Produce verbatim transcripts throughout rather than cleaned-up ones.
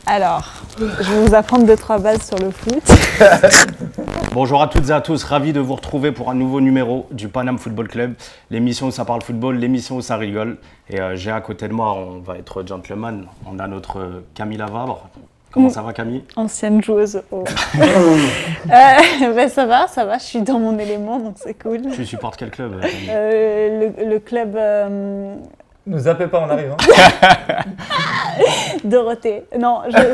Alors, je vais vous apprendre deux trois bases sur le foot. Bonjour à toutes et à tous, ravi de vous retrouver pour un nouveau numéro du Paname Football Club, l'émission où ça parle football, l'émission où ça rigole. Et euh, j'ai à côté de moi, on va être gentleman, on a notre euh, Camille Lavabre. Comment ça va, Camille? Ancienne joueuse. Oh. euh, ben ça va, ça va, je suis dans mon élément, donc c'est cool. Tu supportes quel club, Camille? euh, le, le club... Euh... Ne zappez pas, on arrive. Hein. Dorothée. Non, je...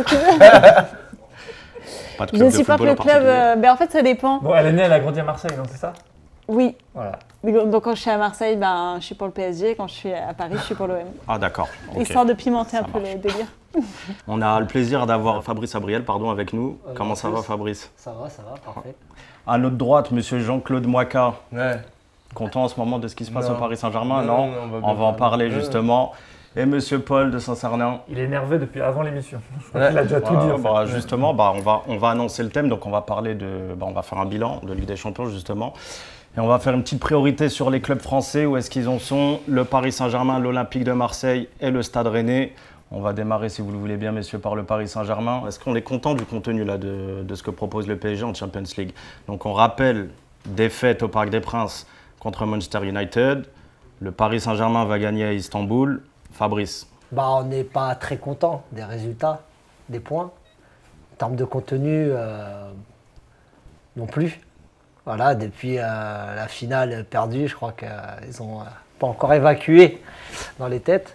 Pas de club je supporte le club... Euh, ben en fait, ça dépend. Bon, elle est née, elle a grandi à Marseille, non, c'est ça? Oui. Voilà. Donc quand je suis à Marseille, ben, je suis pour le P S G. Quand je suis à Paris, je suis pour l'O M. Ah d'accord. Okay. Histoire de pimenter ça un peu marche. le délire. On a le plaisir d'avoir Fabrice Abriel pardon, avec nous. Euh, Comment ça va, Fabrice? Ça va, ça va, parfait. À notre droite, monsieur Jean-Claude Moika. Ouais. Content en ce moment de ce qui se passe non. au Paris Saint-Germain? Non, non, non, on va, on va en parler ouais. justement. Et monsieur Paul de Saint-Cernin. Il est énervé depuis avant l'émission. Je crois ouais. qu'il a déjà ouais, tout dit. En bah, fait. Justement, bah, on, va, on va annoncer le thème, donc on va parler de, bah, on va faire un bilan de Ligue des Champions justement. Et on va faire une petite priorité sur les clubs français, où est-ce qu'ils en sont, le Paris Saint-Germain, l'Olympique de Marseille et le Stade Rennais. On va démarrer, si vous le voulez bien, messieurs, par le Paris Saint-Germain. Est-ce qu'on est content du contenu là, de, de ce que propose le P S G en Champions League? Donc on rappelle, défaite au Parc des Princes contre Manchester United. Le Paris Saint-Germain va gagner à Istanbul. Fabrice? Bah, on n'est pas très content des résultats, des points. En termes de contenu, euh, non plus. Voilà, depuis euh, la finale perdue, je crois qu'ils n'ont euh, pas encore évacué dans les têtes.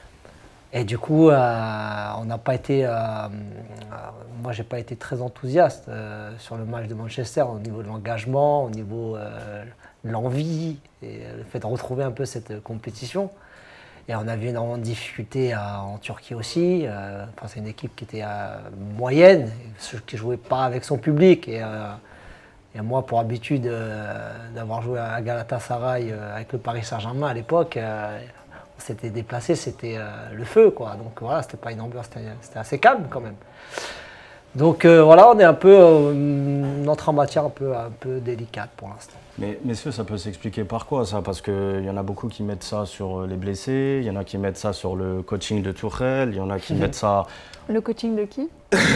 Et du coup, euh, on n'a pas été. Euh, euh, moi, j'ai pas été très enthousiaste euh, sur le match de Manchester au niveau de l'engagement, au niveau euh, de l'envie et le fait de retrouver un peu cette compétition. Et on avait énormément de difficultés à, en Turquie aussi. Euh, enfin, c'est une équipe qui était euh, moyenne, qui ne jouait pas avec son public. Et, euh, et moi, pour habitude euh, d'avoir joué à Galatasaray euh, avec le Paris Saint-Germain à l'époque, euh, on s'était déplacé, c'était euh, le feu, quoi. Donc voilà, c'était pas une ambiance, c'était assez calme quand même. Donc euh, voilà, on est un peu, euh, notre en matière un peu, un peu délicate pour l'instant. Mais messieurs, ça peut s'expliquer par quoi ça? Parce qu'il y en a beaucoup qui mettent ça sur les blessés, il y en a qui mettent ça sur le coaching de Tuchel, il y en a qui mettent ça... Le coaching de qui?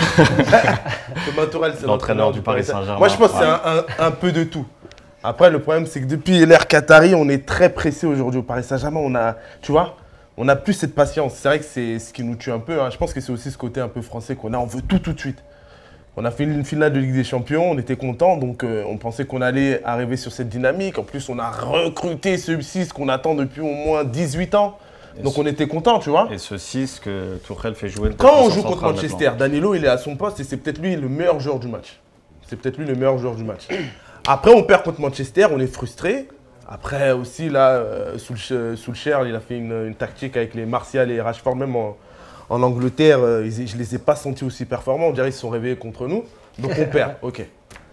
Thomas Tuchel, c'est l'entraîneur du Paris Saint-Germain. Moi, je pense ouais. que c'est un, un, un peu de tout. Après, le problème, c'est que depuis l'ère Qatari, on est très pressé aujourd'hui au Paris Saint-Germain. On a, tu vois, on n'a plus cette patience. C'est vrai que c'est ce qui nous tue un peu. Hein. Je pense que c'est aussi ce côté un peu français qu'on a. On veut tout tout de suite. On a fait une finale de Ligue des Champions, on était contents, donc euh, on pensait qu'on allait arriver sur cette dynamique. En plus, on a recruté ce six qu'on attend depuis au moins dix-huit ans. Et donc ce... on était contents, tu vois. Et ce six que Tuchel fait jouer... Quand on joue contre Manchester, maintenant. Danilo, il est à son poste et c'est peut-être lui le meilleur joueur du match. C'est peut-être lui le meilleur joueur du match. Après, on perd contre Manchester, on est frustré. Après aussi, là, euh, Solskjaer, il a fait une, une tactique avec les Martial et Rashford, même en... En Angleterre, euh, je ne les ai pas sentis aussi performants. On dirait qu'ils se sont réveillés contre nous. Donc on perd. Ok.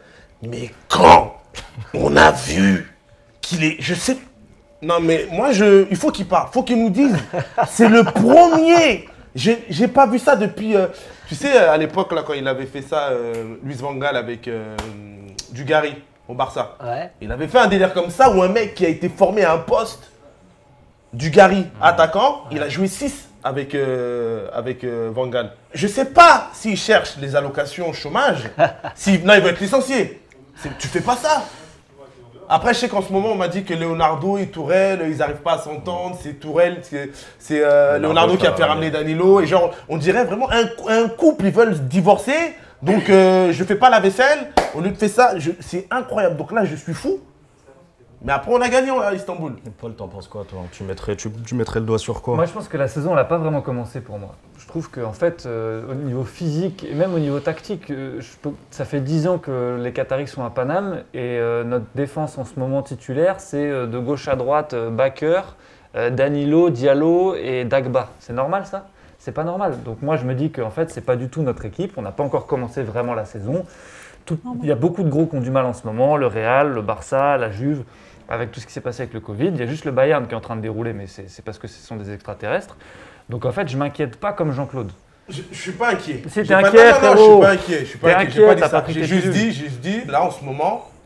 Mais quand on a vu qu'il est... Je sais... Non mais moi, je... il faut qu'il parle. Il faut qu'il nous dise. C'est le premier. J'ai j'ai pas vu ça depuis... Euh... Tu sais, à l'époque, là, quand il avait fait ça, euh, Luis Van Gaal avec euh, Dugarry au Barça. Ouais. Il avait fait un délire comme ça où un mec qui a été formé à un poste, Dugarry, attaquant, ouais. Il a joué six. Avec, euh, avec euh, Van Gaal. Je ne sais pas s'il cherche les allocations au chômage. si, non, il va être licencié. Tu fais pas ça. Après, je sais qu'en ce moment, on m'a dit que Leonardo et Tourelle, ils n'arrivent pas à s'entendre. C'est Tourelle, c'est euh, Leonardo qui a fait ramener Danilo. Et genre, on dirait vraiment un, un couple, ils veulent divorcer. Donc, euh, je ne fais pas la vaisselle. Au lieu de faire ça, c'est incroyable. Donc là, je suis fou. Mais après, on a gagné à Istanbul. Et Paul, t'en penses quoi, toi? tu mettrais, tu, tu mettrais le doigt sur quoi? Moi, je pense que la saison, elle n'a pas vraiment commencé pour moi. Je trouve qu'en fait, euh, au niveau physique et même au niveau tactique, euh, je peux, ça fait dix ans que les Qataris sont à Paname et euh, notre défense en ce moment titulaire, c'est euh, de gauche à droite, euh, Bakker, euh, Danilo, Diallo et Dagba. C'est normal, ça? C'est pas normal. Donc moi, je me dis qu'en fait, c'est pas du tout notre équipe. On n'a pas encore commencé vraiment la saison. Tout, il y a beaucoup de gros qui ont du mal en ce moment, le Real, le Barça, la Juve. Avec tout ce qui s'est passé avec le Covid, il y a juste le Bayern qui est en train de dérouler, mais c'est parce que ce sont des extraterrestres. Donc en fait, je ne m'inquiète pas comme Jean-Claude. Je ne suis pas inquiet. Si t'es inquiet, pas, non, non, non, je suis pas inquiet. Je suis pas inquiet. J'ai pas dit ça. J'ai juste dit, juste dit, là en ce moment,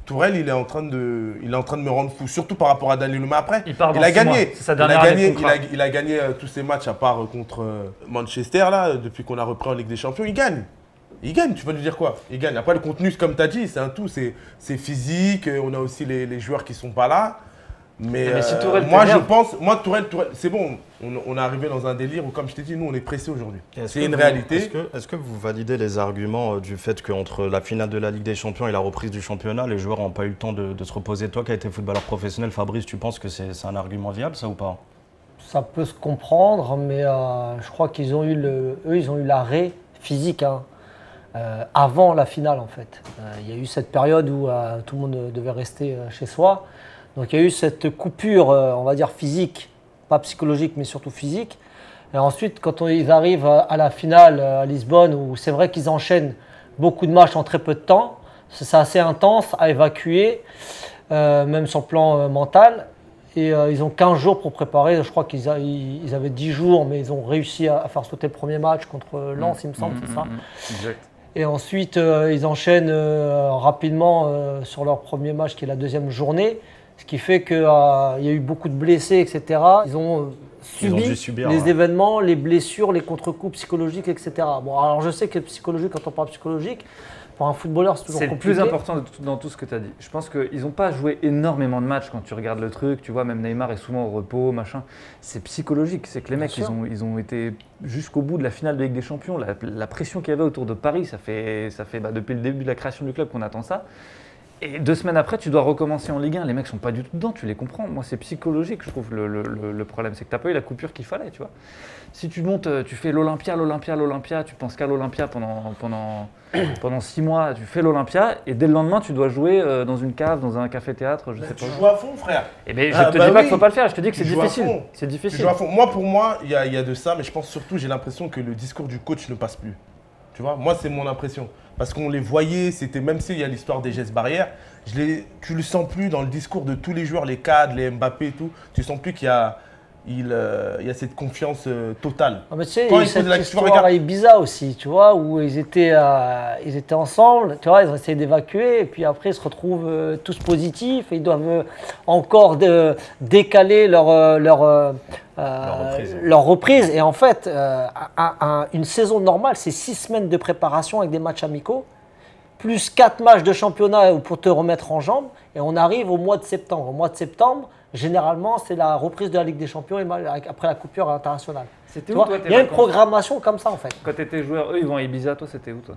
Tourelle, il est en train de, il est en train de me rendre fou, surtout par rapport à Daniel. Mais après, il, part dans il a six gagné, mois. C'est sa il a dernière année de gagné, il contrat. a, il a gagné euh, tous ses matchs à part euh, contre euh, Manchester là, depuis qu'on a repris en Ligue des Champions, il gagne. Il gagne, tu vas lui dire quoi? Il gagne. Après le contenu, comme tu as dit, c'est un tout, c'est c'est physique. euh, On a aussi les, les joueurs qui sont pas là. Mais, Mais si euh, Tourelle moi je t'énerve- pense, moi Tourelle, Tourelle c'est bon. On, on est arrivé dans un délire où, comme je t'ai dit, nous on est pressés aujourd'hui. Est-ce C'est que une vous- réalité. Est-ce que, est-ce que vous validez les arguments euh, du fait qu'entre la finale de la Ligue des Champions et la reprise du championnat, les joueurs n'ont pas eu le temps de, de se reposer? Toi qui as été footballeur professionnel, Fabrice, tu penses que c'est c'est un argument viable, ça ou pas? Ça peut se comprendre, mais euh, je crois qu'ils ont eu le, eux, ils ont eu l'arrêt physique hein, euh, avant la finale en fait. Euh, il y a eu cette période où euh, tout le monde devait rester euh, chez soi. Donc il y a eu cette coupure, euh, on va dire physique, pas psychologique, mais surtout physique. Et ensuite, quand on- ils arrivent à, à la finale euh, à Lisbonne, où c'est vrai qu'ils enchaînent beaucoup de matchs en très peu de temps, c'est c'est assez intense à évacuer, euh, même sur le plan euh, mental. Et euh, ils ont quinze jours pour préparer. Je crois qu'ils a- ils- ils avaient dix jours, mais ils ont réussi à, à faire sauter le premier match contre Lens, il me semble, c'est ça. Exact. Et ensuite, euh, ils enchaînent euh, rapidement euh, sur leur premier match, qui est la deuxième journée. Ce qui fait qu'il euh, y a eu beaucoup de blessés, et cetera. Ils ont euh, Ils ont subi dû subir, les ouais. événements, les blessures, les contre-coups psychologiques, et cetera. Bon, alors je sais que psychologique, quand on parle psychologique, pour un footballeur, c'est toujours C'est le compliqué. plus important de tout- dans tout ce que tu as dit. Je pense qu'ils n'ont pas joué énormément de matchs quand tu regardes le truc. Tu vois, même Neymar est souvent au repos, machin. C'est psychologique. C'est que les Bien mecs, ils sûr. ont, ils ont été jusqu'au bout de la finale de Ligue des Champions. La, la pression qu'il y avait autour de Paris, ça fait, ça fait bah, depuis le début de la création du club qu'on attend ça. Et deux semaines après, tu dois recommencer en Ligue un. Les mecs sont pas du tout dedans, tu les comprends. Moi, c'est psychologique, je trouve, le, le- le- le problème. C'est que tu n'as pas eu la coupure qu'il fallait, tu vois. Si tu montes, euh, tu fais l'Olympia, l'Olympia, l'Olympia, tu penses qu'à l'Olympia pendant, pendant, pendant six mois, tu fais l'Olympia, et dès le lendemain, tu dois jouer euh, dans une cave, dans un café-théâtre, je sais Tu pas. joues à fond, frère. Eh ben, je Ah, te bah dis pas oui. qu'il faut pas le faire, je te dis que Tu c'est joues à difficile. fond. C'est Tu difficile. joues à fond. Moi, pour moi, il y, a- il y a de ça, mais je pense surtout, j'ai l'impression que le discours du coach ne passe plus. Tu vois, moi, c'est mon impression. Parce qu'on les voyait, c'était même s'il y a l'histoire des gestes barrières, je les, tu le sens plus dans le discours de tous les joueurs, les cadres, les Mbappé et tout. Tu sens plus qu'il y a, il, euh, il y a cette confiance euh, totale. Ah, mais tu sais, il Quand y a eu ils posent cette la question, histoire regarde. à Ibiza aussi, tu vois, où ils étaient, euh, ils étaient ensemble, tu vois, ils ont essayé d'évacuer, et puis après ils se retrouvent euh, tous positifs, et ils doivent euh, encore de- décaler leur, euh, leur, euh, euh, Leur reprise. leur reprise. Et en fait, euh, un- un- une saison normale, c'est six semaines de préparation avec des matchs amicaux, plus quatre matchs de championnat pour te remettre en jambes, et on arrive au mois de septembre. Au mois de septembre, généralement, c'est la reprise de la Ligue des Champions et ma- après la coupure internationale. C'était Tu où, vois, toi, tes il y a une vacances programmation comme ça en fait. Quand tu étais joueur, eux, ils vont à Ibiza, toi, c'était où, toi?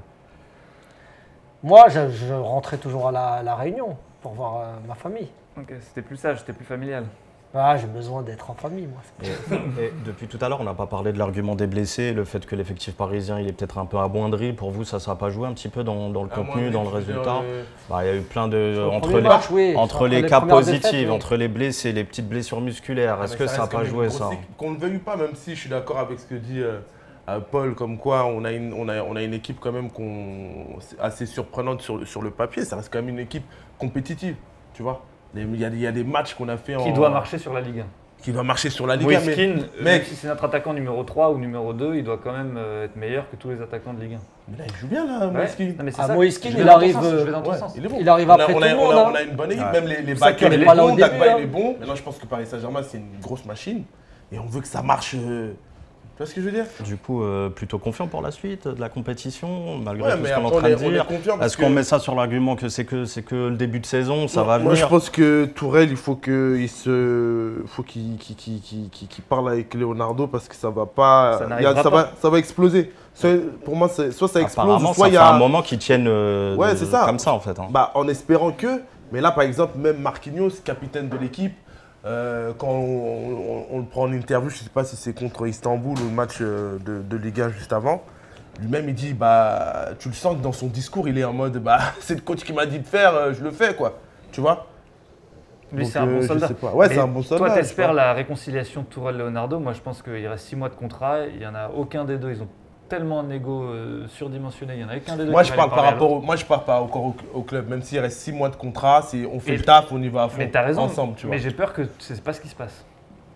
Moi, je, je rentrais toujours à la, à la Réunion pour voir euh, ma famille. Ok, c'était plus sage, c'était plus familial. Ah, j'ai besoin d'être en famille, moi. Et, et depuis tout à l'heure, on n'a pas parlé de l'argument des blessés, le fait que l'effectif parisien il est peut-être un peu amoindri. Pour vous, ça ne va pas jouer un petit peu dans, dans le contenu, Amoindri, dans le tu veux dire, résultat? euh, Bah, il y a eu plein de. Sur le Entre premier les, match, oui. entre Sur les les cas premières positifs, défaites, oui. entre les blessés, les petites blessures musculaires, est-ce mais que ça n'a reste pas quand même joué une ça? grosse équipe. Qu'on ne veuille pas, même si je suis d'accord avec ce que dit euh, euh, Paul, comme quoi on a une, on a, on a une équipe quand même qu'on, c'est assez surprenante sur, sur le papier. Ça reste quand même une équipe compétitive, tu vois. Les- Il y, a, il y a des matchs qu'on a fait en. Qui doit marcher sur la Ligue un. Qui doit marcher sur la Ligue un. mais- Moïskine, mec. même si c'est notre attaquant numéro trois ou numéro deux, il doit quand même euh, être meilleur que tous les attaquants de Ligue un. Mais là, il joue bien, là, Ouais. Moïskine. Non, mais c'est Ah, ça. Moïskine, Je vais il dans ton arrive, sens, je vais euh, dans ton Ouais, sens. il est bon. Il arrive On a- après on tout a, le on a- monde, on a hein. une bonne équipe, Ouais. même les, les C'est ça backers, qu'il il est est pas là au bon, début, Dagba, hein. il est bon. Maintenant, je pense que Paris Saint-Germain, c'est une grosse machine. Et on veut que ça marche. euh, Tu vois ce que je veux dire? Du coup, euh, plutôt confiant pour la suite de la compétition, malgré Ouais, tout mais ce qu'on est en après, train on de est- on est dire. confiant parce Est-ce qu'on que- met ça sur l'argument que c'est que, c'est que le début de saison, ça Moi- va Moi, venir? je pense que Tourelle, il faut qu'il se, faut qu'il qu'il- qu'il- qu'il- qu'il- qu'il parle avec Leonardo parce que ça va pas, Ça il y a- n'arrivera ça pas. va, ça va exploser. Soit- pour moi, c'est- soit ça explose, Apparemment, soit ça il fait y a, un moment qu'ils tiennent euh, Ouais, de- c'est ça. comme ça en fait. hein. bah, en espérant que. Mais là, par exemple, même Marquinhos, capitaine de l'équipe, euh, quand on, on- on le prend en interview, je ne sais pas si c'est contre Istanbul ou le match euh, de, de Ligue un juste avant, lui-même il dit, bah, tu le sens que dans son discours, il est en mode, bah, c'est le coach qui m'a dit de faire, euh, je le fais, quoi. Tu vois? Lui, Donc, c'est un euh, bon je soldat. sais pas. Ouais, Mais c'est un bon soldat. Toi, je t'espères sais pas. la réconciliation de Tourelle-Leonardo. Moi, je pense qu'il reste six mois de contrat. Il n'y en a aucun des deux. Ils ont tellement un ego euh, surdimensionné. Il n'y en a qu'un des deux Moi qui je va parle aller par parler à rapport l'autre. au, moi je parle pas encore au, au club, même s'il reste six mois de contrat, c'est on fait Et- le taf, on y va à fond Mais t'as raison. ensemble, tu vois. Mais j'ai peur que c'est pas ce qui se passe.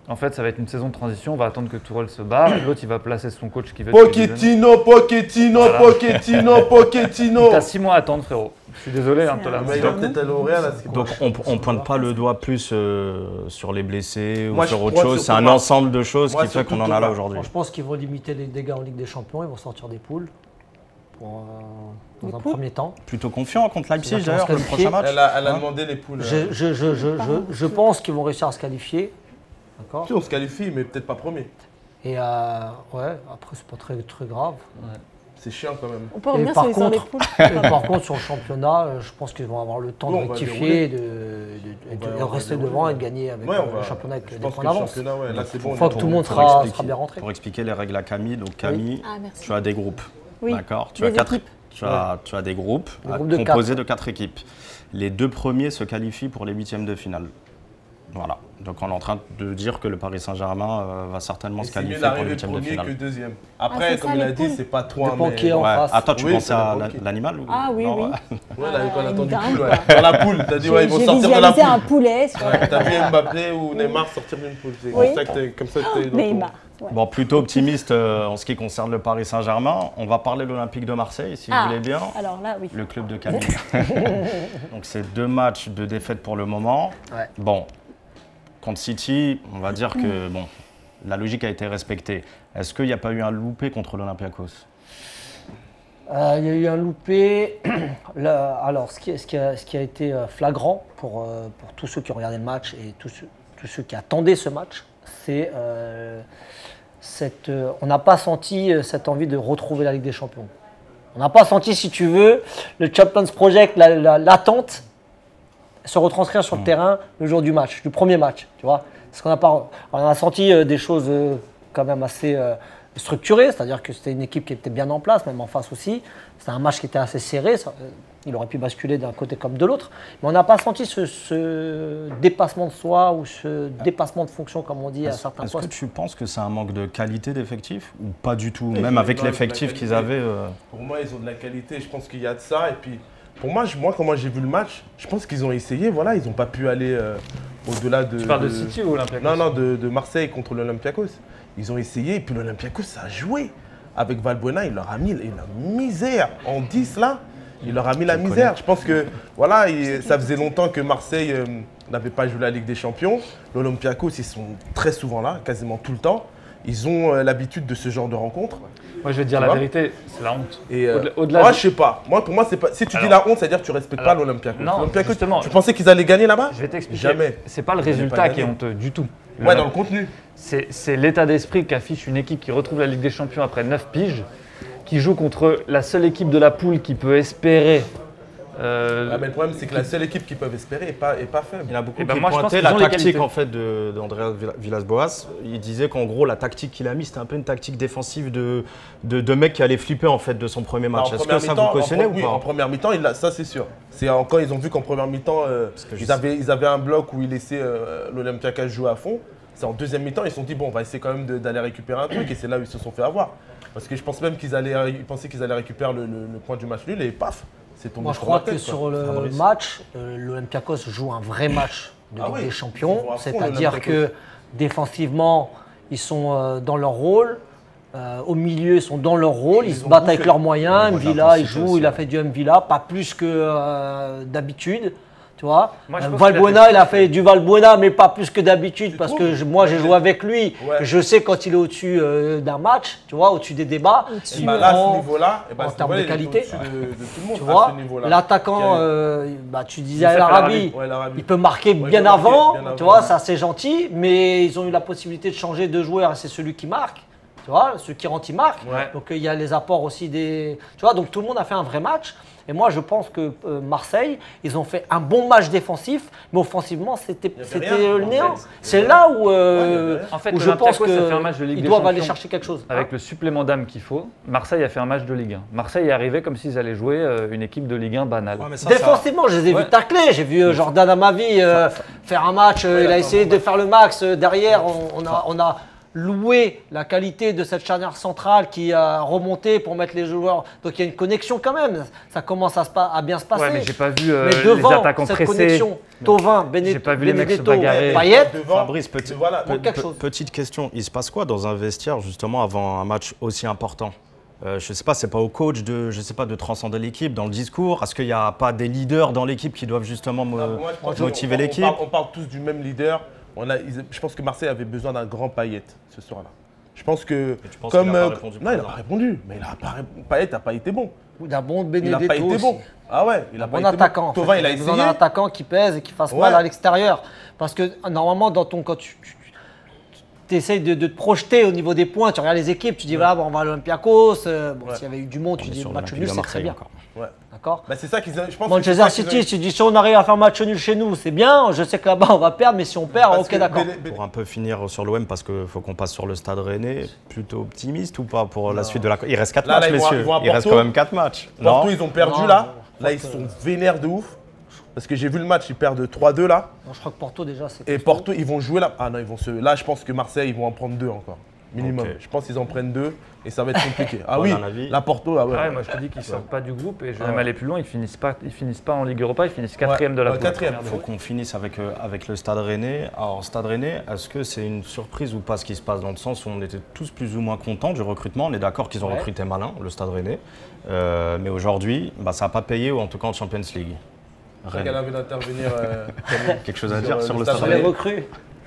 En fait, ça va être une saison de transition. On va attendre que Tourelle se barre. L'autre, il va placer son coach qui veut. Pochettino, Pochettino, voilà. Pochettino, Pochettino. T'as six mois à attendre, frérot. Je suis désolé, hein, toi là. Mais il va peut-être aller au Real. Donc on, on pointe pas le doigt plus euh, sur les blessés Moi, ou sur je- autre moi, chose. sur C'est un Thomas. ensemble de choses Moi, qui fait surtout qu'on en a là Thomas. aujourd'hui. Je pense qu'ils vont limiter les dégâts en Ligue des Champions, ils vont sortir des poules pour, euh, dans Des un poules premier temps. Plutôt confiant contre Leipzig Ils vont d'ailleurs se le qualifier. prochain match. Elle a, elle a Hein demandé les poules. Je, je, je, je, je, je pense qu'ils vont réussir à se qualifier. D'accord. Si on se qualifie, mais peut-être pas premier. Et euh, ouais, après, c'est pas très, très grave. C'est chiant quand même. On peut revenir Et par sur l'histoire des contre- poules. Et par contre, sur le championnat, euh, je pense qu'ils vont avoir le temps Oui, de on va rectifier, de, de- On de- va- de on va rester dérouler, devant ouais. et de gagner avec Ouais, euh, on va- le championnat avec Je des pense que points le d'avance. championnat, ouais, là c'est bon. Une on fois est que bon. tout le monde Pour sera, expliquer- sera bien rentré. Pour expliquer les règles à Camille, donc Camille, Ah, merci. tu as des groupes. Oui. D'accord. Tu Des as quatre. équipes. Tu as, tu as des groupes, Des à- groupes de composés quatre. de quatre équipes. Les deux premiers se qualifient pour les huitièmes de finale. Voilà. Donc on est en train de dire que le Paris Saint-Germain euh, va certainement Et se c'est mieux qualifier pour les d'arriver huitièmes de premier que finale. deuxième. Ah, Après, c'est comme ça, il a les dit, poules. c'est pas toi, Dépend mais. qui est en Ouais. face. Ah, toi, tu Oui, pensais ça à dépend la- qui. l'animal ou- Ah oui, Non, oui. ouais. Ouais, là, quand on a une entendu dingue, poule, quoi. ouais. Dans la poule, t'as dit, ouais, J'ai ils vont j'ai sortir de la visualisé un poule. poulet sur Ouais, T'as vu Mbappé ou Neymar sortir d'une poule. C'est Oui. comme ça que t'as- comme ça que t'as eu dans ton- Neymar. Ouais. Bon, plutôt optimiste euh, en ce qui concerne le Paris Saint-Germain. On va parler de l'Olympique de Marseille, si Ah, vous voulez bien. alors là, oui. Le club de Camille. Donc c'est deux matchs de défaite pour le moment. Ouais. Bon, contre City, on va dire que bon, la logique a été respectée. Est-ce qu'il n'y a pas eu un loupé contre l'Olympiakos? Euh, Il y a eu un loupé. Là, alors, ce qui, ce qui a, ce qui a été euh, flagrant pour, euh, pour tous ceux qui ont regardé le match et tous ceux, tous ceux qui attendaient ce match, c'est euh, cette. euh, on n'a pas senti euh, cette envie de retrouver la Ligue des Champions. On n'a pas senti, si tu veux, le Champions Project, la- la- l'attente, se retranscrire sur le terrain le jour du match, du premier match, tu vois. Parce qu'on a pas, on a senti euh, des choses euh, quand même assez euh, structurées, c'est-à-dire que c'était une équipe qui était bien en place, même en face aussi. C'était un match qui était assez serré, ça, euh, il aurait pu basculer d'un côté comme de l'autre, mais on n'a pas senti ce, ce dépassement de soi ou ce dépassement de fonction, comme on dit à Est-ce certains est-ce que postes. tu penses que c'est un manque de qualité d'effectif ou pas du tout? Oui, Même ils avec ont de la l'effectif qu'ils qualité. avaient. euh, Pour moi, ils ont de la qualité. Je pense qu'il y a de ça. Et puis, pour moi, je- moi comment j'ai vu le match, je pense qu'ils ont essayé. Voilà, ils n'ont pas pu aller euh, au-delà de. Tu parles de de- City ou Olympiakos? Non, non, de, de Marseille contre l'Olympiakos. Ils ont essayé. Et puis l'Olympiakos, ça a joué. Avec Valbuena, il leur a mis la misère. En dix, là, il leur a mis la le misère. connais. Je pense que, voilà, il- ça faisait longtemps que Marseille euh, n'avait pas joué la Ligue des Champions. L'Olympiakos, ils sont très souvent là, quasiment tout le temps. Ils ont euh, l'habitude de ce genre de rencontres. Moi, je vais te dire Tu la vois vérité, c'est la honte. Et euh, Au-delà- au-delà moi, de- je sais pas. Moi, pour moi, c'est pas. Si tu dis Alors- la honte, c'est-à-dire que tu respectes Alors- pas l'Olympiakos. Non, L'Olympiakos, justement. tu pensais qu'ils allaient gagner là-bas? Je vais t'expliquer. Jamais. C'est pas le Ils n'avaient résultat pas qui est gagné. honteux du tout. Ouais, dans le contenu. C'est c'est l'état d'esprit qu'affiche une équipe qui retrouve la Ligue des Champions après neuf piges, qui joue contre la seule équipe de la poule qui peut espérer. euh, Ah, mais le problème, c'est que la seule équipe qui peuvent espérer n'est pas, est pas faible. Il y en a beaucoup Eh ben qui moi, je pense pointaient qu'ils la ont les tactique qualités. en fait de- d'Andreas Villa- Villas-Boas. Il disait qu'en gros la tactique qu'il a mis c'était un peu une tactique défensive de, de, de mec qui allait flipper en fait de son premier Bah, match. en Est-ce que première ça vous mi-temps- en cautionnez pre- ou oui, pas? En première mi-temps, il l'a- ça c'est sûr. C'est en- quand ils ont vu qu'en première mi-temps, euh, que je ils, sais- avaient, ils avaient un bloc où ils laissaient euh, l'Olympiakos jouer à fond. C'est en deuxième mi-temps, ils se sont dit, bon, on va essayer quand même de- d'aller récupérer un truc. Et c'est là où ils se sont fait avoir. Parce que je pense même qu'ils allaient, ils pensaient qu'ils allaient récupérer le, le- le point du match nul et paf, c'est tombé Moi, je sur crois la tête, que quoi. sur le Fabrice. match, euh, l'Olympiakos joue un vrai match de Ah Ligue oui, des ils Champions. vont à fond, C'est-à-dire l'Olympiakos. que défensivement, ils sont euh, dans leur rôle. Euh, au milieu, ils sont dans leur rôle. Ils, Ils se ont battent bouffé. avec leurs moyens. Ils ont de Mvila, il l'intensité joue, aussi, il a ouais. fait du Mvila, pas plus que euh, d'habitude. Tu vois, Moi, je Euh, pense qu'il a Valbuena, fait- il a fait du Valbuena, mais pas plus que d'habitude, parce que trouves je- moi j'ai joué avec lui. Ouais. Je sais quand il est au-dessus euh, d'un match, tu vois, au-dessus des débats. Et bah là, à en- ce niveau-là, eh ben, en à ce termes de niveau-là, il est qualité. au-dessus de, de tout le monde. Tu à vois, ce niveau-là. l'attaquant, Qui a- euh, bah, tu disais Il à sait faire l'Arabie, Ouais, l'Arabie. il peut marquer Ouais, bien il peut marquer avant, bien tu avant. vois, ça c'est gentil, mais ils ont eu la possibilité de changer de joueur et c'est celui qui marque, tu vois, celui qui rentre, il marque. Ouais. Donc euh, il y a les apports aussi des. Tu vois, donc tout le monde a fait un vrai match. Et moi je pense que euh, Marseille, ils ont fait un bon match défensif, mais offensivement c'était Il y avait c'était rien, le en néant. fait. C'est là où, euh, Ouais, il y avait rien. En fait, où je pense l'Olympiakos a fait un match de Ligue qu'ils des doivent aller Champions. chercher quelque chose. Avec Hein. le supplément d'âme qu'il faut, Marseille a fait un match de Ligue un. Marseille est arrivé comme s'ils allaient jouer euh, une équipe de Ligue un banale. Ouais, mais ça, ça- Défensivement, je les ai Ouais. vus tacler. J'ai vu euh, Jordan Amavi euh, faire un match. euh, Ouais, il a attends, essayé bon de match. faire le max. euh, derrière, on, on a, on a loué la qualité de cette charnière centrale qui a remonté pour mettre les joueurs. Donc il y a une connexion quand même. Ça commence à, se pa- à bien se passer. Ouais, mais j'ai pas vu euh, Mais les devant attaquants cette pressés. connexion, Thauvin, Benet- J'ai pas vu les mecs se Benedetto, bagarrer. Payet, Devant, Fabrice, petit- voilà. pe- quelque pe- chose. petite question, il se passe quoi dans un vestiaire justement avant un match aussi important? Euh, je sais pas, c'est pas au coach de, je sais pas, de transcender l'équipe dans le discours. Est-ce qu'il n'y a pas des leaders dans l'équipe qui doivent justement mo- Ah, moi, je pense qu'on- motiver on- on l'équipe? parle- On parle tous du même leader. On a, ils- je pense que Marseille avait besoin d'un grand Payet ce soir-là. Je pense que Et tu penses comme qu'il a pas euh, répondu non, il n'a présent? pas répondu. Mais il a pas, ré- Payet n'a pas été bon. ou d'un bon Il n'a Benedetto pas été aussi. bon. Ah ouais, il a pas Bon été attaquant. bon. en fait. Thauvin, il a besoin d'un essayé. attaquant qui pèse et qui fasse Ouais. mal à l'extérieur. Parce que normalement, dans ton, quand tu, tu essayes de, de te projeter au niveau des points, tu regardes les équipes, tu dis voilà, bon, on va à l'Olympiakos. euh, bon, Ouais. s'il y avait eu du monde, On tu est dis sur match l'Olympique nul, de c'est très Marseille bien. encore. Ouais. D'accord. Bah, c'est ça qu'ils. Je pense que c'est Manchester ça qu'ils City, ont- tu dis si on arrive à faire match nul chez nous, c'est bien. Je sais que là-bas on va perdre, mais si on perd, Parce ok, que d'accord. Bene- Bene- Pour un peu finir sur l'O M, parce qu'il faut qu'on passe sur le Stade Rennais, plutôt optimiste ou pas pour la suite de la... Il reste quatre Là, matchs, là, ils vont à- messieurs. ils vont à Il reste Porto. quand même quatre matchs. Porto, Non ils ont perdu Non, là. non, Là, ils sont vénères de ouf. Parce que j'ai vu le match, ils perdent trois deux là. Bon, je crois que Porto déjà c'est. Et costaud. Porto, ils vont jouer là. Ah non, ils vont se. Là, je pense que Marseille, ils vont en prendre deux encore. Minimum. Ok. Je pense qu'ils en prennent deux et ça va être compliqué. Ah Bon, oui, un avis. la Porto, ah ouais. Ah ouais, moi je te dis qu'ils sortent pas du groupe et je vais Ah même ouais. aller plus loin, ils finissent pas, ils finissent pas en Ligue Europa, ils finissent quatrième de la Ouais, poule. quatrième. Il faut qu'on finisse avec, euh, avec le Stade Rennais. Alors, Stade Rennais, est-ce que c'est une surprise ou pas ce qui se passe dans le sens où on était tous plus ou moins contents du recrutement? On est d'accord qu'ils ont Ouais. recruté malin, le Stade Rennais. Euh, mais aujourd'hui, bah, ça n'a pas payé, ou en tout cas en Champions League. Je crois qu'elle avait d'intervenir. euh, Quelque chose à Sur, dire euh, sur le le Stade Stade Sur les Rennais? recrues.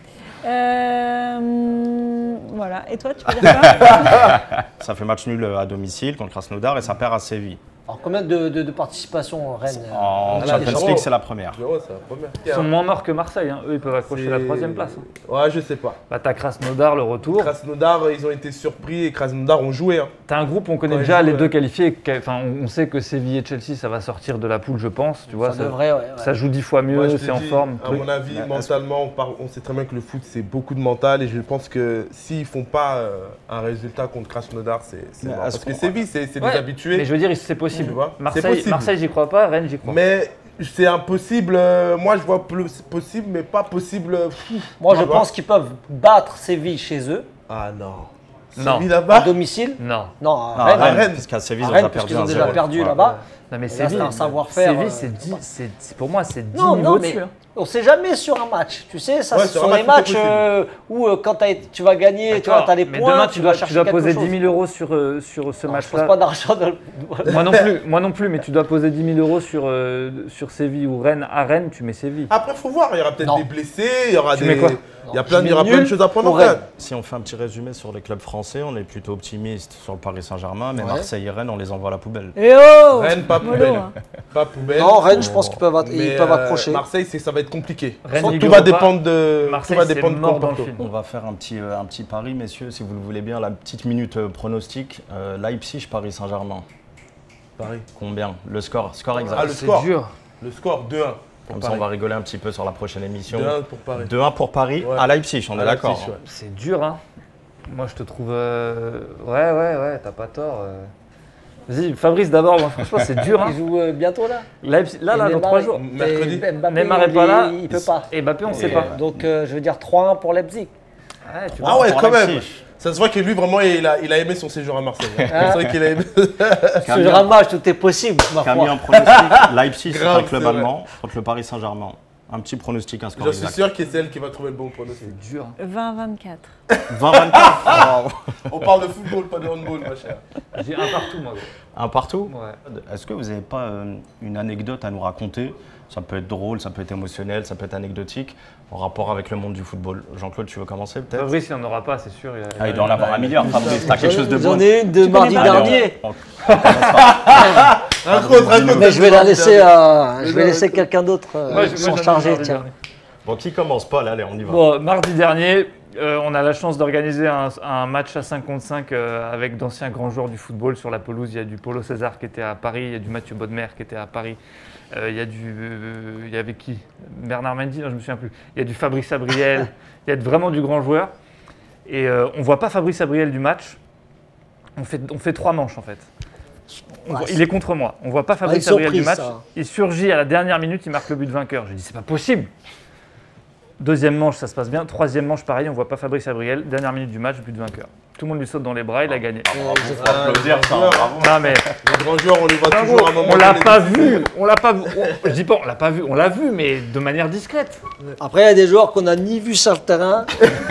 Euh, voilà. Et toi, tu peux dire quoi? Ça fait match nul à domicile contre Krasnodar et ça perd à Séville. Alors combien de, de, de participation Rennes euh, En là, Champions déjà, League, oh. c'est la première. Zéro, c'est la première. Ils sont moins morts que Marseille, hein. Eux ils peuvent accrocher la troisième place. hein. Ouais, je sais pas. Bah t'as Krasnodar, le retour. Krasnodar, ils ont été surpris et Krasnodar ont joué. Hein. T'as un groupe, on connaît Quand ils déjà jouent, les ouais. deux qualifiés. que- Enfin, on on sait que Séville et Chelsea, ça va sortir de la poule, je pense. Tu vois, Ça ça, devrait, ouais. ouais. ça joue dix fois Moi, mieux, je te c'est en dis, forme. À truc. mon avis, Mais mentalement, on, parle- on sait très bien que le foot, c'est beaucoup de mental. Et je pense que s'ils font pas euh, un résultat contre Krasnodar, c'est c'est Mais mort. est-ce Parce que qu'on- Séville, c'est c'est Ouais, des habitués. Mais je veux dire, c'est possible. Tu vois, c'est Marseille, possible. Marseille, j'y crois pas. Rennes, j'y crois. Mais c'est impossible. euh, moi, je vois plus possible, mais pas possible. euh, fou. Moi je Tu vois. pense qu'ils peuvent battre Séville chez eux, Ah non. Non. Séville à là-bas. domicile. Non. Non, à Non, Rennes. Rennes, Rennes. parce qu'à Séville, À ils ont Rennes, déjà parce perdu qu'ils ont un déjà zéro. perdu Ouais. là-bas. Non, mais Et là, Séville, c'est un savoir-faire, Séville, euh, c'est dix- c'est- c'est- pour moi, c'est dix Non, niveaux non, mais au-dessus. hein. on sait jamais sur un match. Tu sais, ça, Ouais, ce sur sont un des match, matchs tout est possible. euh, où euh, quand t'as été- tu vas gagner, tu vois, as les Mais points, demain, tu, tu vas dois, chercher tu dois quelque poser chose. dix mille euros sur, euh, sur ce Non, je pose match-là. pas d'argent dans le... Moi non plus, moi non plus, mais tu dois poser dix mille euros sur, euh, sur Séville ou Rennes. À Rennes, tu mets Séville. Après, faut voir. Il y aura peut-être Non. des blessés. Il y aura Tu des. mets quoi Il y a plein, Tu il y aura mets plein de nul choses à prendre en pour compte. Rennes. Si on fait un petit résumé sur les clubs français, on est plutôt optimiste sur le Paris Saint-Germain, mais Ouais. Marseille et Rennes, on les envoie à la poubelle. Eh oh Rennes, pas Mollo, poubelle. hein. Pas poubelle. Non, Rennes, je pense qu'ils peuvent, att- ils Mais, peuvent euh, accrocher. Marseille, c'est- ça va être compliqué. Rennes, tout Ligue va Europa. dépendre de. Marseille, tout va c'est dépendre de mort dans le Porto. film. On va faire un petit, euh, un petit pari, messieurs, si vous le voulez bien, la petite minute euh, pronostic. Euh, Leipzig, Paris Saint-Germain. Paris. Combien? Le score, score exact. Ah, le C'est score. dur. Le score deux un. pour Comme ça, Paris. on va rigoler un petit peu sur la prochaine émission. deux un pour Paris. deux un pour Paris Ouais. à Leipzig, on est À d'accord. Leipzig, ouais. C'est dur, hein. Moi, je te trouve. euh, Ouais, ouais, ouais, t'as pas tort. euh. Vas-y, Fabrice d'abord. Moi, franchement, c'est dur, hein. Ils jouent euh, bientôt là. Leipzig- là, Et là, dans Neymar, trois il- jours. Mercredi. et Mbappé, Neymar est il- pas là. Il peut pas. Et Mbappé, on sait Et, pas. euh, Donc euh, je veux dire trois un pour Leipzig. Ouais, tu Ah vois. ouais, pour quand même. Leipzig. Ça se voit que lui, vraiment, il a, il a aimé son séjour à Marseille. hein. Ah. C'est vrai qu'il a aimé. Ce genre de match, tout est possible, ma Camille, foi. en pronostic, Leipzig, c'est Grave, un club c'est vrai. allemand contre le Paris Saint-Germain. Un petit pronostic, un score Je suis exact. sûr que c'est elle qui va trouver le bon pronostic. C'est dur. vingt vingt-quatre. vingt vingt-quatre. On parle de football, pas de handball, ma chère. J'ai un partout, moi. gros. Un partout. Ouais. Est-ce que vous n'avez pas euh, une anecdote à nous raconter? Ça peut être drôle, ça peut être émotionnel, ça peut être anecdotique, en rapport avec le monde du football. Jean-Claude, tu veux commencer peut-être? Fabrice, il n'y en aura pas, c'est sûr. il a- Ah, il doit en avoir un milliard, Fabrice. T'as quelque chose de J'en bon? ai une de mardi connais pas dernier. Allez, on- Raconte, raconte. Mais je vais la laisser, euh, je vais non, laisser quelqu'un d'autre euh, Moi, je- moi, s'en j'en ai charger. marre, Tiens. j'en ai. Bon, qui commence? Paul, allez, on y va. Bon, mardi dernier, euh, on a la chance d'organiser un, un match à cinq contre cinq euh, avec d'anciens grands joueurs du football sur la pelouse. Il y a du Paulo César qui était à Paris, il y a du Mathieu Bodmer qui était à Paris. Euh, il y a du, euh, il y avait qui? Bernard Mendy, non, je me souviens plus. Il y a du Fabrice Abriel. Il y a vraiment du grand joueur. Et euh, on voit pas Fabrice Abriel du match. On fait, on fait trois manches en fait. On Ouais, voit- c'est- il est contre moi. On voit pas Fabrice Ouais, une Abriel du surprise, match. ça. Il surgit à la dernière minute, il marque le but vainqueur. J'ai dit c'est pas possible. Deuxième manche, ça se passe bien. Troisième manche, pareil, on voit pas Fabrice Abriel. Dernière minute du match, but de vainqueur. Tout le monde lui saute dans les bras, il a gagné. Applaudir ça, bravo. Non mais Les grands joueurs, on les voit toujours à un moment on l'a donné. pas vu, on l'a pas vu. On- je dis pas, on l'a pas vu, on l'a vu, mais de manière discrète. Après, il y a des joueurs qu'on n'a ni vu sur le terrain,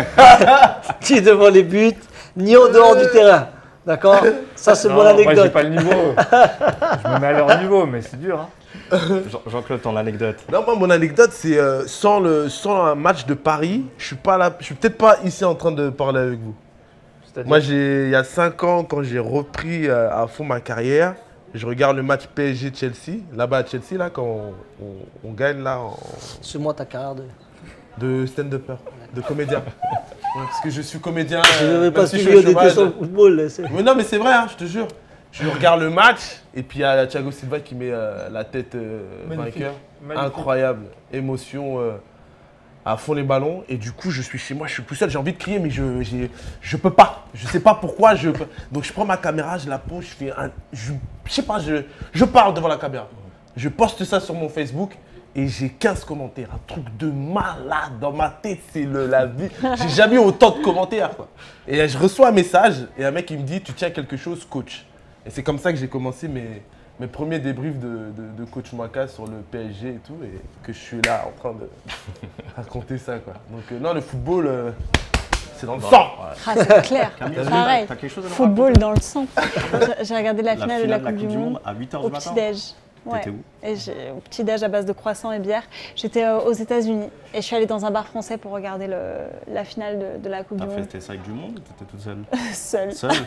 ni devant les buts, ni en dehors du terrain. D'accord? Ça, c'est Non, mon moi, j'ai anecdote. pas le niveau. Je me mets à leur niveau, mais c'est dur. Hein. Jean- Jean-Claude, ton anecdote. Non, moi, mon anecdote, c'est euh, sans, le, sans un match de Paris, je suis pas là, je suis peut-être pas ici en train de parler avec vous. C'est-à-dire- Moi, j'ai, il y a cinq ans, quand j'ai repris euh, à fond ma carrière, je regarde le match P S G-Chelsea, là-bas à Chelsea, là, quand on, on- on gagne là, en- Suis-moi ta carrière de. de stand-upper, de comédien. Ouais, parce que je suis comédien. Je euh, n'avais même pas si je suivi suis au au chômage. détestation au football. là, c'est- Mais non, mais c'est vrai, hein, je te jure. Je regarde le match, et puis il y a Thiago Silva qui met euh, la tête euh, Magnifique. vainqueur. Magnifique. Incroyable, émotion euh, à fond les ballons. Et du coup, je suis chez moi, je suis tout seul, j'ai envie de crier, mais je, j'ai- je peux pas. Je sais pas pourquoi. Je, donc je prends ma caméra, je la pose, je fais un. Je, je sais pas, je, je parle devant la caméra. Je poste ça sur mon Facebook. Et j'ai quinze commentaires, un truc de malade dans ma tête, c'est le- la vie. J'ai jamais eu autant de commentaires, quoi. Et je reçois un message et un mec il me dit tu tiens quelque chose, coach. Et c'est comme ça que j'ai commencé mes, mes premiers débriefs de, de, de coach Maka sur le P S G et tout, et que je suis là en train de raconter ça, quoi. Donc euh, non, le football, euh, c'est dans le sang. Ah, c'est clair. Camille, Pareil. t'as quelque chose à nous Football dans le sang. J'ai- J'ai regardé la raconter finale de la Coupe du Monde à huit heures au du matin. petit-déj. Ouais. T'étais où? Et j'ai- au petit-déj à base de croissants et bière. J'étais euh, aux États-Unis et je suis allée dans un bar français pour regarder le, la finale de, de la Coupe T'as du fait Monde tes ça avec du monde ou t'étais toute seule? seule. Seule?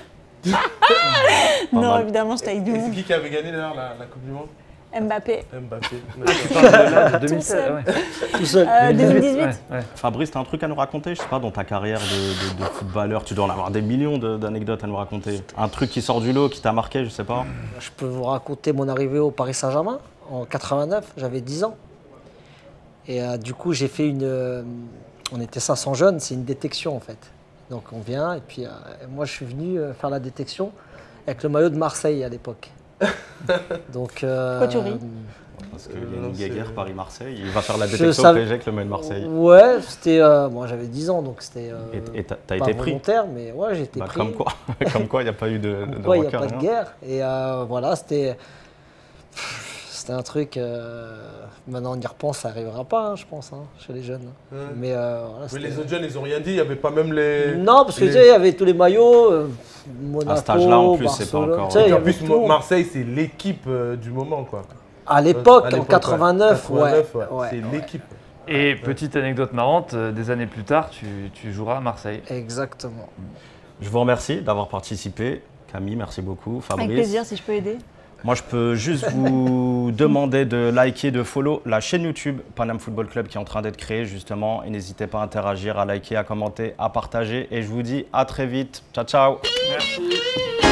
Non, mal. évidemment, j'étais avec du Et c'est monde. qui qui avait gagné d'ailleurs la, la Coupe du Monde? Mbappé. Mbappé. Tu parles de là, de deux mille seize, seul. ouais. Tout seul. Euh, deux mille dix-huit. Ouais, ouais. Fabrice, t'as un truc à nous raconter? Je sais pas, dans ta carrière de, de- de footballeur, tu dois en avoir des millions de- d'anecdotes à nous raconter. Un truc qui sort du lot, qui t'a marqué, je sais pas. Je peux vous raconter mon arrivée au Paris Saint-Germain en quatre-vingt-neuf, j'avais dix ans. Et euh, du coup, j'ai fait une. euh, on était cinq cents jeunes, c'est une détection en fait. Donc on vient, et puis euh, moi je suis venu euh, faire la détection avec le maillot de Marseille à l'époque. Donc. euh, Pourquoi tu ris Parce qu'il y a non, une c'est- guerre Paris-Marseille, il va faire la Je détection au savais- P S G avec le mail de Marseille. Ouais, c'était. euh, moi j'avais dix ans, donc c'était. euh, Et et t'as t'as pas été pris? volontaire, mais ouais, j'ai été Bah, pris. comme quoi, comme quoi, il n'y a pas eu de, de, de Pourquoi il n'y a rencard, pas de rien. guerre? Et euh, voilà, c'était. C'était un truc. euh, Maintenant, on y repense, ça n'arrivera pas, hein, je pense, hein, chez les jeunes. Ouais. Mais, euh, voilà, Mais c'était- les autres jeunes, ils ont rien dit, il n'y avait pas même les. Non, parce que les- tu sais, il y avait tous les maillots. euh, Monaco, À cet âge-là, en plus, c'est pas Barcelone, encore- tu sais, il Et y en avait plus, tout. Marseille, c'est l'équipe euh, du moment, quoi. À l'époque, À en l'époque, quatre-vingt-neuf, ouais. ouais. quatre-vingt-neuf, ouais. ouais, C'est ouais. l'équipe. Et petite anecdote marrante, euh, des années plus tard, tu, tu joueras à Marseille. Exactement. Je vous remercie d'avoir participé. Camille, merci beaucoup. Fabrice. Avec plaisir, si je peux aider. Moi, je peux juste vous demander de liker, de follow la chaîne YouTube Paname Football Club qui est en train d'être créée justement. Et n'hésitez pas à interagir, à liker, à commenter, à partager. Et je vous dis à très vite. Ciao, ciao. Merci.